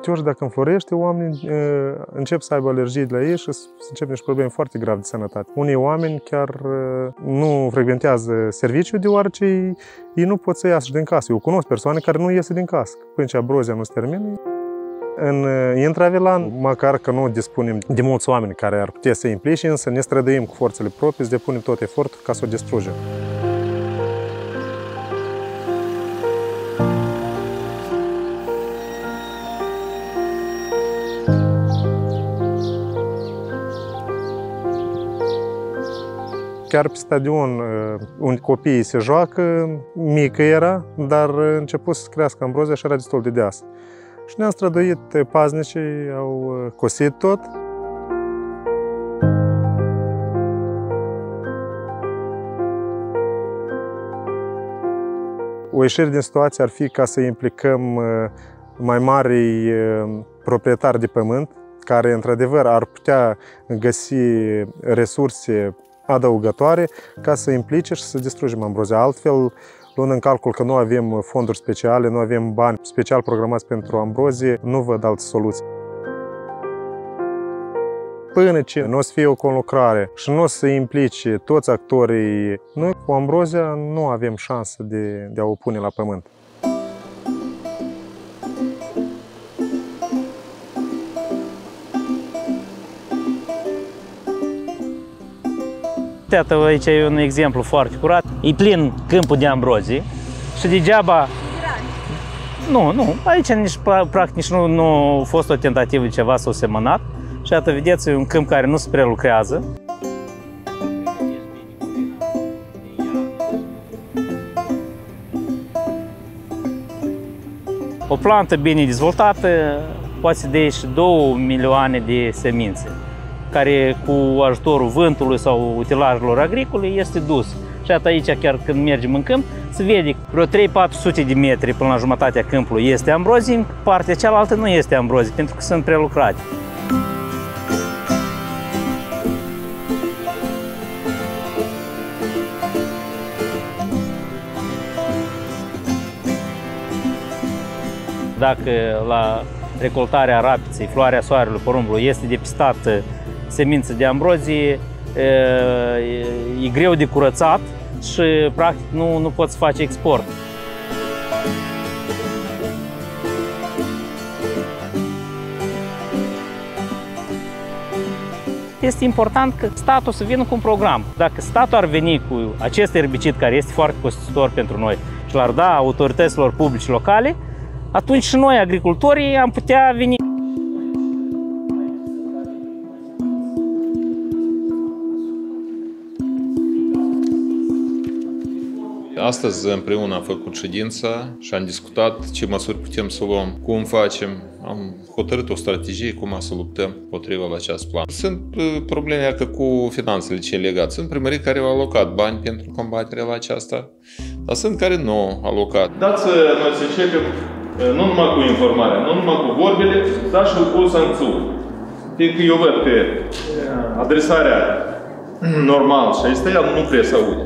multe ori, dacă înflorește, oamenii încep să aibă alergii de la ei și să încep niște probleme foarte grave de sănătate. Unii oameni chiar nu frecventează serviciul deoarece ei nu pot să iasă din casă. Eu cunosc persoane care nu iese din casă. Până ce abrozia nu se termină. În intravilan, măcar că nu dispunem de mulți oameni care ar putea să implice, însă ne străduim cu forțele proprii, să depunem tot efortul ca să o distrugem. Chiar pe stadion, unde copiii se joacă, mică era, dar a început să crească ambrozia și era destul de deasă. Și ne-am străduit, paznicii au cosit tot. O ieșire din situație ar fi ca să implicăm mai mari proprietari de pământ, care într-adevăr ar putea găsi resurse adăugătoare ca să implice și să distrugem ambrozia. Altfel, luând în calcul că nu avem fonduri speciale, nu avem bani special programați pentru ambrozie, nu văd alte soluții. Până ce nu o să fie o conlucrare și nu o să implice toți actorii, noi cu ambrozia nu avem șansă de a o pune la pământ. Iată, aici e un exemplu foarte curat. E plin câmpul de ambrozii și degeaba... Nu, aici nici, practic nici nu a fost o tentativă de ceva să o semănat. Și iată, vedeți, e un câmp care nu se prelucrează. O plantă bine dezvoltată poate să dea și 2 milioane de semințe, care cu ajutorul vântului sau utilajelor agricole este dus. Și atât aici, chiar când mergem în câmp, se vede vreo 3-400 de metri până la jumătatea câmpului este ambrozii, partea cealaltă nu este ambrozii, pentru că sunt prelucrate. Dacă la recoltarea rapiței, floarea soarelui, porumbului, este depistată semință de ambrozie, e greu de curățat și practic nu poți face export. Este important că statul să vină cu un program. Dacă statul ar veni cu acest erbicid, care este foarte costisitor pentru noi, și l-ar da autorităților publice locale, atunci și noi, agricultorii, am putea veni. Astăzi împreună am făcut ședința și am discutat ce măsuri putem să luăm, cum facem. Am hotărât o strategie cum să luptăm potriva la acest plan. Sunt probleme că cu finanțele ce legat. Sunt primării care au alocat bani pentru combaterea la aceasta, dar sunt care nu au alocat. Dați noi să începem nu numai cu informarea, nu numai cu vorbele, dar și cu sancțiuni. Fiindcă eu văd că adresarea normal și asta ea nu prea se aude.